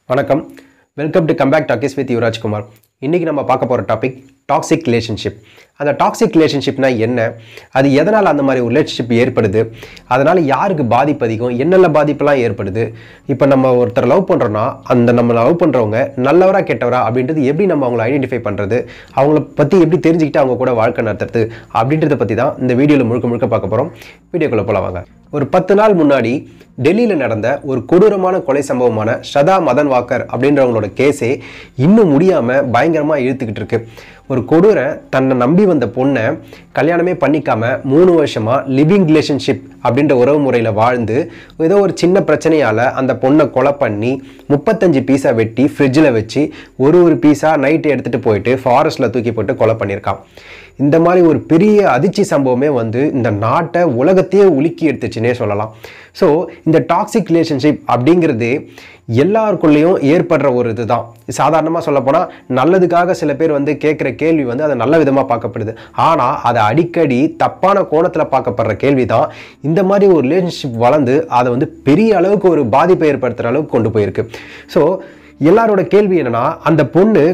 வணக்கம். Welcome to comeback talkies with Yuvaraj Kumar. இன்றைக்கி நம்ம பார்க்க போகிற டாபிக் டாக்ஸிக் ரிலேஷன்ஷிப். அந்த டாக்ஸிக் ரிலேஷன்ஷிப்னா என்ன, அது எதனால் அந்த மாதிரி ரிலேஷன்ஷிப் ஏற்படுது, அதனால் யாருக்கு பாதிப்பு அதிகம், என்னெல்லாம் பாதிப்பெல்லாம் ஏற்படுது, இப்போ நம்ம ஒருத்தர் லவ் பண்ணுறோன்னா அந்த நம்ம லவ் பண்ணுறவங்க நல்லவரா கெட்டவரா அப்படின்றது எப்படி நம்ம அவங்கள ஐடென்டிஃபை பண்ணுறது, அவங்கள பற்றி எப்படி தெரிஞ்சுக்கிட்டு அவங்க கூட வாழ்க்கை நடத்துறது அப்படின்றத பற்றி தான் இந்த வீடியோவில் முழுக்க முழுக்க பார்க்க போகிறோம். வீடியோக்குள்ளே போகலாம் வாங்க. ஒரு 10 நாள் முன்னாடி டெல்லியில் நடந்த ஒரு கொடூரமான கொலை சம்பவமான ஷதா மதன் வாக்கர் அப்படின்றவங்களோட கேஸே இன்னும் முடியாமல் பயங்கரமாக இழுத்துக்கிட்டு இருக்கு. ஒரு கொடூரை தன்னை நம்பி வந்த பொண்ணை கல்யாணமே பண்ணிக்காம 3 வருஷமாக லிவிங் ரிலேஷன்ஷிப் அப்படின்ற உறவு முறையில் வாழ்ந்து ஏதோ ஒரு சின்ன பிரச்சனையால் அந்த பொண்ணை கொலை பண்ணி 35 பீஸா வெட்டி ஃப்ரிட்ஜில் வச்சு ஒரு பீஸாக நைட்டு எடுத்துகிட்டு போயிட்டு ஃபாரஸ்ட்டில் தூக்கி போட்டு கொலை பண்ணியிருக்கான். இந்த மாதிரி ஒரு பெரிய அதிர்ச்சி சம்பவமே இந்த நாட்டை உலகத்தையே உலுக்கி எடுத்துச்சுன்னே சொல்லலாம். ஸோ இந்த டாக்ஸிக் ரிலேஷன்ஷிப் அப்படிங்கிறது எல்லாருக்குள்ளேயும் ஏற்படுற ஒரு இதுதான். சாதாரணமாக சொல்லப்போனால் நல்லதுக்காக சில பேர் கேட்குற கேள்வி அது நல்ல விதமாக பார்க்கப்படுது. ஆனால் அதை அடிக்கடி தப்பான கோணத்தில் பார்க்கப்படுற கேள்வி தான் இந்த மாதிரி ஒரு ரிலேஷன்ஷிப் வளர்ந்து அதை பெரிய அளவுக்கு ஒரு பாதிப்பை ஏற்படுத்துகிற அளவுக்கு கொண்டு போயிருக்கு. ஸோ எல்லாரோட கேள்வி என்னென்னா, அந்த பொண்ணு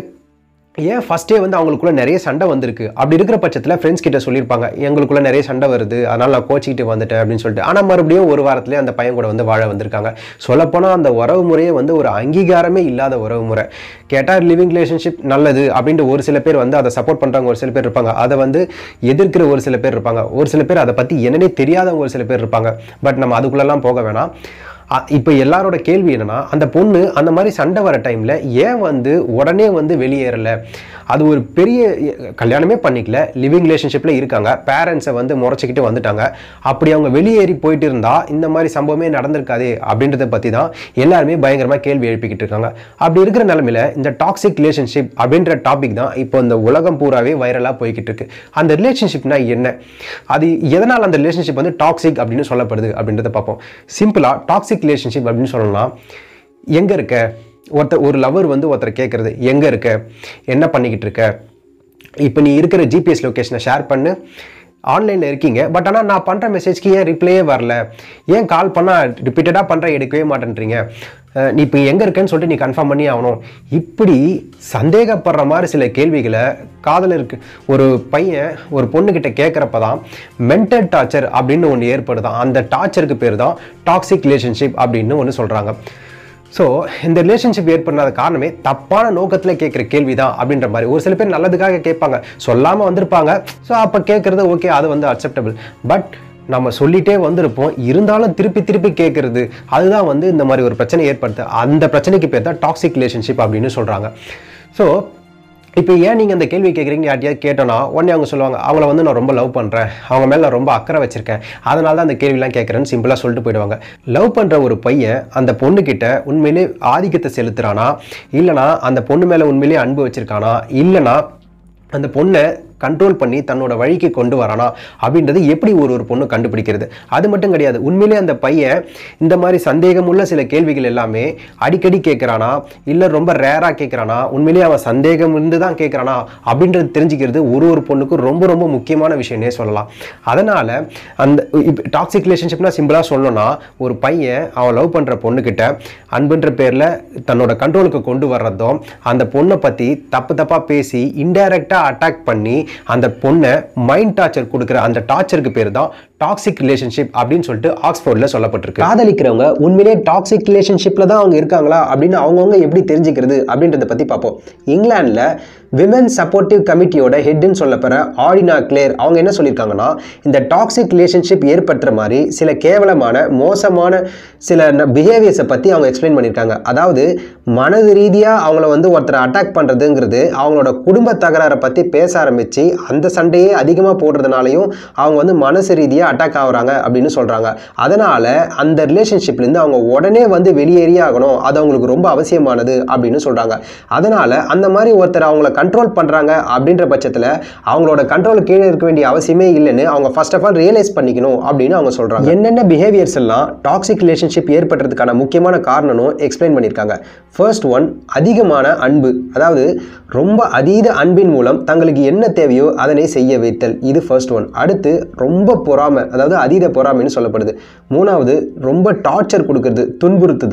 ஏன் ஃபஸ்ட்டே அவங்களுக்குள்ள நிறைய சண்டை வந்திருக்கு. அப்படி இருக்கிற பட்சத்தில் ஃப்ரெண்ட்ஸ் கிட்ட சொல்லியிருப்பாங்க, எங்களுக்குள்ள நிறைய சண்டை வருது, அதனால் நான் கோச்சிக்கிட்டு வந்துட்டேன் அப்படின்னு சொல்லிட்டு. ஆனால் மறுபடியும் ஒரு வாரத்துலேயே அந்த பையன் கூட வாழ வந்திருக்காங்க. சொல்லப்போனால் அந்த உறவு முறையே ஒரு அங்கீகாரமே இல்லாத உறவு முறை. கேட்டால் லிவிங் ரிலேஷன்ஷிப் நல்லது அப்படின்ட்டு ஒரு சில பேர் அதை சப்போர்ட் பண்ணுறவங்க ஒரு சில பேர் இருப்பாங்க, அதை எதிர்க்கிற ஒரு சில பேர் இருப்பாங்க, ஒரு சில பேர் அதை பற்றி என்னன்னே தெரியாதவங்க ஒரு சில பேர் இருப்பாங்க. பட் நம்ம அதுக்குள்ளெல்லாம் போக வேணாம். இப்போ எல்லாரோட கேள்வி என்னன்னா, அந்த பொண்ணு அந்த மாதிரி சண்டை வர டைமில் ஏன் உடனே வெளியேறலை. அது ஒரு பெரிய கல்யாணமே பண்ணிக்கல, லிவிங் ரிலேஷன்ஷிப்பில் இருக்காங்க, பேரண்ட்ஸை முறைச்சிக்கிட்டு வந்துட்டாங்க. அப்படி அவங்க வெளியேறி போயிட்டு இருந்தால் இந்த மாதிரி சம்பவமே நடந்திருக்காதே அப்படின்றத பற்றி தான் எல்லாருமே பயங்கரமாக கேள்வி எழுப்பிக்கிட்டு இருக்காங்க. அப்படி இருக்கிற நிலமையில இந்த டாக்ஸிக் ரிலேஷன்ஷிப் அப்படின்ற டாபிக் தான் இப்போ இந்த உலகம் பூராவே வைரலாக போய்கிட்டு இருக்கு. அந்த ரிலேஷன்ஷிப்னா என்ன, அது எதனால் அந்த ரிலேஷன்ஷிப் டாக்ஸிக் அப்படின்னு சொல்லப்படுது அப்படின்றத பார்ப்போம். சிம்பிளாக டாக்ஸிக் ரிலேஷன்ஷிப் அப்படின்னு சொல்லலாம், எங்கே இருக்க, ஒரு லவர் ஒருத்தர் கேட்குறது, எங்கே இருக்க, என்ன பண்ணிக்கிட்டு இருக்க, இப்போ நீ இருக்கிற ஜிபிஎஸ் லொக்கேஷனை ஷேர் பண்ணு, ஆன்லைனில் இருக்கீங்க, பட் ஆனால் நான் பண்ணுற மெசேஜ்க்கு ஏன் ரிப்ளையே வரல, ஏன் கால் பண்ணால் ரிப்பீட்டடாக பண்ணுற எடுக்கவே மாட்டேன்றீங்க, நீ இப்போ எங்கே இருக்கேன்னு சொல்லிட்டு நீ கன்ஃபார்ம் பண்ணி ஆகணும். இப்படி சந்தேகப்படுற மாதிரி சில கேள்விகளை காதலருக்கு ஒரு பையன் ஒரு பொண்ணுக்கிட்ட கேட்குறப்ப தான் மென்டல் டார்ச்சர் அப்படின்னு ஒன்று ஏற்படுதான். அந்த டார்ச்சருக்கு பேர் தான் டாக்ஸிக் ரிலேஷன்ஷிப் அப்படின்னு ஒன்று சொல்கிறாங்க. ஸோ இந்த ரிலேஷன்ஷிப் ஏற்படாத காரணமே தப்பான நோக்கத்தில் கேட்குற கேள்வி தான் அப்படின்ற மாதிரி. ஒரு சில பேர் நல்லதுக்காக கேட்பாங்க, சொல்லாமல் வந்திருப்பாங்க. ஸோ அப்போ கேட்குறது ஓகே, அது அக்செப்டபிள். பட் நம்ம சொல்லிட்டே வந்திருப்போம், இருந்தாலும் திருப்பி திருப்பி கேட்குறது, அதுதான் இந்த மாதிரி ஒரு பிரச்சனை ஏற்படுத்து. அந்த பிரச்சனைக்கு பேர் தான் டாக்ஸிக் ரிலேஷன்ஷிப் அப்படின்னு சொல்கிறாங்க. ஸோ இப்போ ஏன் நீங்கள் அந்த கேள்வி கேட்குறீங்க யார்ட்டையாவது கேட்டோன்னா உடனே அவங்க சொல்லுவாங்க, அவங்கள நான் ரொம்ப லவ் பண்ணுறேன், அவங்க மேலே நான் ரொம்ப அக்கறை வச்சிருக்கேன், அதனால தான் அந்த கேள்விலாம் கேட்குறேன்னு சிம்பிளாக சொல்லிட்டு போயிடுவாங்க. லவ் பண்ணுற ஒரு பையன் அந்த பொண்ணுக்கிட்ட உண்மையிலே ஆதிக்கத்தை செலுத்துறானா, இல்லைனா அந்த பொண்ணு மேலே உண்மையிலேயே அன்பு வச்சிருக்கானா, இல்லைனா அந்த பொண்ணை கண்ட்ரோல் பண்ணி தன்னோட வழிக்கு கொண்டு வரானா அப்படின்றது எப்படி ஒரு பொண்ணு கண்டுபிடிக்கிறது. அது மட்டும் கிடையாது, உண்மையிலே அந்த பையன் இந்த மாதிரி சந்தேகமுள்ள சில கேள்விகள் எல்லாமே அடிக்கடி கேட்குறானா, இல்லை ரொம்ப ரேராக கேட்குறானா, உண்மையிலேயே அவன் சந்தேகம் இருந்து தான் கேட்குறானா அப்படின்றது தெரிஞ்சுக்கிறது ஒரு பொண்ணுக்கும் ரொம்ப ரொம்ப முக்கியமான விஷயம்னே சொல்லலாம். அதனால் அந்த டாக்ஸிக் ரிலேஷன்ஷிப்னா சிம்பிளாக சொல்லணும்னா, ஒரு பையன் அவன் லவ் பண்ணுற பொண்ணுக்கிட்ட அன்புன்ற பேரில் தன்னோட கண்ட்ரோலுக்கு கொண்டு வர்றதும், அந்த பொண்ணை பற்றி தப்பாக பேசி இன்டைரக்டாக அட்டாக் பண்ணி அந்த பொண்ணை மைண்ட் டார்ச்சர் கொடுக்குற அந்த டார்ச்சருக்கு பேர் தான் டாக்ஸிக் ரிலேஷன்ஷிப் அப்படின்னு சொல்லிட்டு ஆக்ஸ்போர்ட்ல சொல்லப்பட்டிருக்கு. காதலிக்கிறவங்க உண்மையிலே டாக்ஸிக் ரிலேஷன்ஷிப்ல தான் அவங்க இருக்காங்களா அப்படின்னு அவங்கவுங்க எப்படி தெரிஞ்சுக்கிறது அப்படின்றத பத்தி பார்ப்போம். இங்கிலாந்துல விமன் சப்போர்ட்டிவ் கமிட்டியோட ஹெட்னு சொல்லப்படுற ஆடினா கிளேர் அவங்க என்ன சொல்லியிருக்காங்கன்னா, இந்த டாக்ஸிக் ரிலேஷன்ஷிப் ஏற்படுற மாதிரி சில கேவலமான மோசமான சில பிஹேவியர்ஸை பற்றி அவங்க எக்ஸ்பிளைன் பண்ணியிருக்காங்க. அதாவது மனது ரீதியாக அவங்கள ஒருத்தரை அட்டாக் பண்ணுறதுங்கிறது அவங்களோட குடும்ப தகராறை பற்றி பேச ஆரம்பித்து அந்த சண்டையே அதிகமாக போடுறதுனாலையும் அவங்க மனசு ரீதியாக அட்டாக் ஆகுறாங்க அப்படின்னு சொல்கிறாங்க. அதனால் அந்த ரிலேஷன்ஷிப்லேருந்து அவங்க உடனே வெளியேறியே ஆகணும், அது அவங்களுக்கு ரொம்ப அவசியமானது அப்படின்னு சொல்கிறாங்க. அதனால் அந்த மாதிரி ஒருத்தர் அவங்கள கண்ட்ரோல் பண்ணுறாங்க அப்படின்ற பட்சத்தில் அவங்களோட கண்ட்ரோல் கீழே இருக்க வேண்டிய அவசியமே இல்லைன்னு அவங்க ஃபர்ஸ்ட் ஆஃப் ஆல் ரியலைஸ் பண்ணிக்கணும் அப்படின்னு அவங்க சொல்கிறாங்க. என்னென்ன பிஹேவியர்ஸ் எல்லாம் டாக்ஸிக் ரிலேஷன்ஷிப் ஏற்படுறதுக்கான முக்கியமான காரணமும் எக்ஸ்பிளைன் பண்ணியிருக்காங்க. ஃபர்ஸ்ட் ஒன், அதிகமான அன்பு. அதாவது ரொம்ப அதீத அன்பின் மூலம் தங்களுக்கு என்ன தேவையோ அதனை செய்ய வைத்தல், இது ஃபர்ஸ்ட் ஒன். அடுத்து ரொம்ப பொறாமை, அதாவது அதீத பொறாமைன்னு சொல்லப்படுது. மூணாவது ரொம்ப டார்ச்சர் கொடுக்கறது, துன்புறுத்துதல்.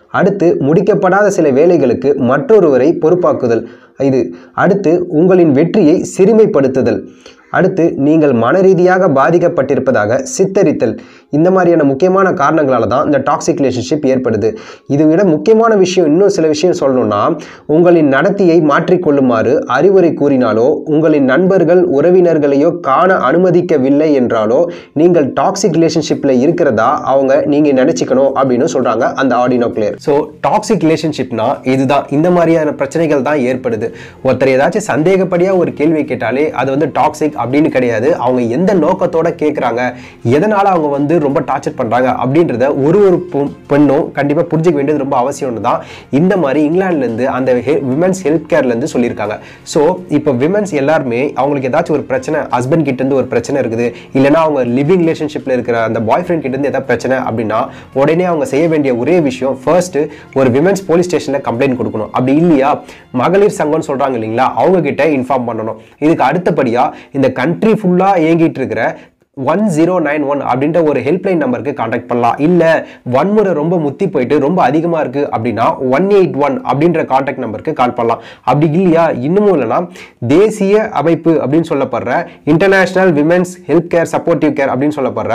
அடுத்து முடிக்கப்படாத சில வேலைகளுக்கு மற்றொருவரை பொறுப்பாக்குதல். இது அடுத்து உங்களின் வெற்றியை சிறுமைப்படுத்துதல். அடுத்து நீங்கள் மனரீதியாக பாதிக்கப்பட்டிருப்பதாக சித்தரித்தல். இந்த மாதிரியான முக்கியமான காரணங்களால தான் இந்த டாக்ஸிக் ரிலேஷன்ஷிப் ஏற்படுது. இதை விட முக்கியமான விஷயம், இன்னும் சில விஷயம் சொல்லணும்னா, உங்களின் நடத்தையை மாற்றிக்கொள்ளுமாறு அறிவுரை கூறினாலோ, உங்களின் நண்பர்கள் உறவினர்களையோ காண அனுமதிக்கவில்லை என்றாலோ நீங்கள் டாக்ஸிக் ரிலேஷன்ஷிப்பில் இருக்கிறதா நீங்கள் நினச்சிக்கணும் அப்படின்னு சொல்கிறாங்க அந்த ஆடினோ கிளேர். ஸோ டாக்ஸிக் ரிலேஷன்ஷிப்னா இதுதான், இந்த மாதிரியான பிரச்சனைகள் தான் ஏற்படுது. ஒருத்தர் ஏதாச்சும் சந்தேகப்படியாக ஒரு கேள்வி கேட்டாலே அது டாக்ஸிக் அப்படின்னு கிடையாது. அவங்க எந்த நோக்கத்தோட கேட்குறாங்க, எதனால அவங்க ரொம்ப டார்ச்சர் பண்றாங்க அப்படின்றத ஒரு பெண்ணும் கண்டிப்பா புரிஞ்சுக்க வேண்டியது ரொம்ப அவசியம் தான். இந்த மாதிரி இங்கிலாந்துல இருந்து அந்த விமென்ஸ் ஹெல்த் கேர்ல இருந்து சொல்லியிருக்காங்க. ஸோ இப்போ விமென்ஸ் எல்லாருமே அவங்களுக்கு ஏதாச்சும் ஒரு பிரச்சனை, ஹஸ்பண்ட் கிட்ட இருந்து ஒரு பிரச்சனை இருக்குது, இல்லைன்னா அவங்க லிவிங் ரிலேஷன்ஷிப்ல இருக்கிற அந்த பாய் ஃப்ரெண்ட் கிட்ட இருந்து ஏதாவது பிரச்சனை அப்படின்னா உடனே அவங்க செய்ய வேண்டிய ஒரே விஷயம், ஃபர்ஸ்ட் ஒரு விமென்ஸ் போலீஸ் ஸ்டேஷன்ல கம்ப்ளைண்ட் கொடுக்கணும். அப்படி இல்லையா மகளிர் சங்கம்னு சொல்றாங்க இல்லைங்களா, அவங்க கிட்ட இன்ஃபார்ம் பண்ணணும். இதுக்கு அடுத்தபடியா இந்த கண்ட்ரி ஃபுல்லா இயங்கிட்டு இருக்கிற 1091 அப்படின்ற ஒரு ஹெல்ப்லைன் நம்பருக்கு கான்டாக்ட் பண்ணலாம். இல்ல வன்முறை ரொம்ப முத்தி போயிட்டு ரொம்ப அதிகமா இருக்கு அப்படின்னா 181 அப்படின்ற கான்டாக்ட் நம்பருக்கு கால் பண்ணலாம். அப்படி இல்லையா இன்னமும் இல்லைன்னா தேசிய அமைப்பு அப்படின்னு சொல்லப்படுற international women's health care supportive care அப்படின்னு சொல்லப்படுற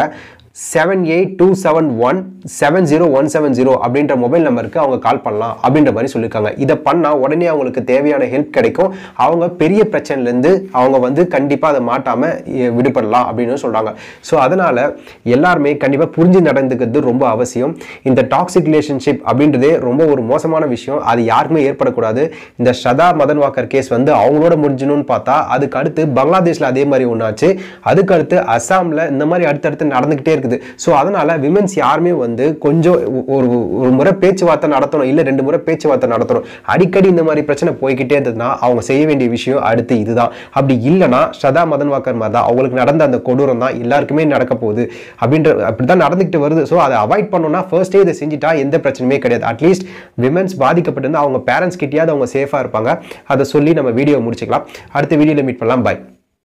7827170170 அப்படின்ற மொபைல் நம்பருக்கு அவங்க கால் பண்ணலாம் அப்படின்ற மாதிரி சொல்லியிருக்காங்க. இதை பண்ணால் உடனே அவங்களுக்கு தேவையான ஹெல்ப் கிடைக்கும். அவங்க பெரிய பிரச்சனைலேருந்து அவங்க கண்டிப்பாக அதை மாட்டாமல் விடுபடலாம் அப்படின்னு சொல்கிறாங்க. ஸோ அதனால் எல்லாருமே கண்டிப்பாக புரிஞ்சு நடந்துக்கிறது ரொம்ப அவசியம். இந்த டாக்ஸிக் ரிலேஷன்ஷிப் அப்படின்றதே ரொம்ப ஒரு மோசமான விஷயம். அது யாருக்குமே ஏற்படக்கூடாது. இந்த ஸ்ரதா மதன்வாக்கர் கேஸ் அவங்களோட முடிஞ்சணும்னு பார்த்தா அதுக்கு அடுத்து பங்களாதேஷில் அதே மாதிரி ஒன்றாச்சு. அதுக்கு அடுத்து அஸ்ஸாமில் இந்த மாதிரி அடுத்தடுத்து நடந்துக்கிட்டே இருக்குது. ஸோ அதனால விமென்ஸ் யாருமே கொஞ்சம் ஒரு முறை பேச்சுவார்த்தை நடத்தணும், இல்ல 2 முறை பேச்சுவார்த்தை நடத்தணும். அடிக்கடி இந்த மாதிரி பிரச்சனை போய்கிட்டே இருந்ததுன்னா அவங்க செய்ய வேண்டிய விஷயம் அடுத்து இதுதான். அப்படி இல்லைன்னா ஸ்ரதா மதன்வாக்கர் மாதிரி தான் அவங்களுக்கு நடந்த அந்த கொடூரம் தான் எல்லாருக்குமே நடக்க போகுது அப்படிதான் நடந்துகிட்டு வருது. ஸோ அதை அவாய்ட் பண்ணணும்னா ஃபர்ஸ்டே இதை செஞ்சுட்டா எந்த பிரச்சனையுமே கிடையாது. அட்லீஸ்ட் விமென்ஸ் பாதிக்கப்பட்டிருந்தா அவங்க பேரண்ட்ஸ் கிட்டயாவது அவங்க சேஃபா இருப்பாங்க. அதை சொல்லி நம்ம வீடியோ முடிச்சுக்கலாம். அடுத்த வீடியோல மீட் பண்ணலாம். பாய்.